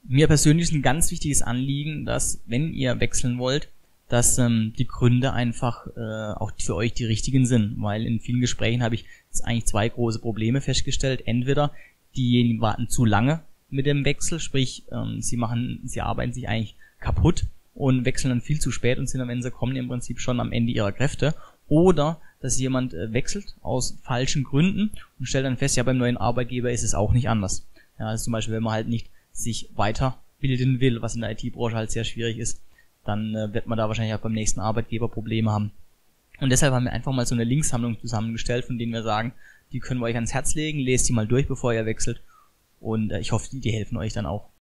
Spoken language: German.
Mir persönlich ist ein ganz wichtiges Anliegen, dass, wenn ihr wechseln wollt, dass die Gründe einfach auch für euch die richtigen sind, weil in vielen Gesprächen habe ich jetzt eigentlich zwei große Probleme festgestellt. Entweder diejenigen warten zu lange mit dem Wechsel, sprich sie arbeiten sich eigentlich kaputt und wechseln dann viel zu spät und sind dann, wenn sie kommen, im Prinzip schon am Ende ihrer Kräfte. Oder dass jemand wechselt aus falschen Gründen und stellt dann fest, ja, beim neuen Arbeitgeber ist es auch nicht anders. Ja, also zum Beispiel, wenn man halt nicht sich weiterbilden will, was in der IT-Branche halt sehr schwierig ist, dann wird man da wahrscheinlich auch beim nächsten Arbeitgeber Probleme haben. Und deshalb haben wir einfach mal so eine Linksammlung zusammengestellt, von denen wir sagen, die können wir euch ans Herz legen, lest die mal durch, bevor ihr wechselt. Und ich hoffe, die helfen euch dann auch.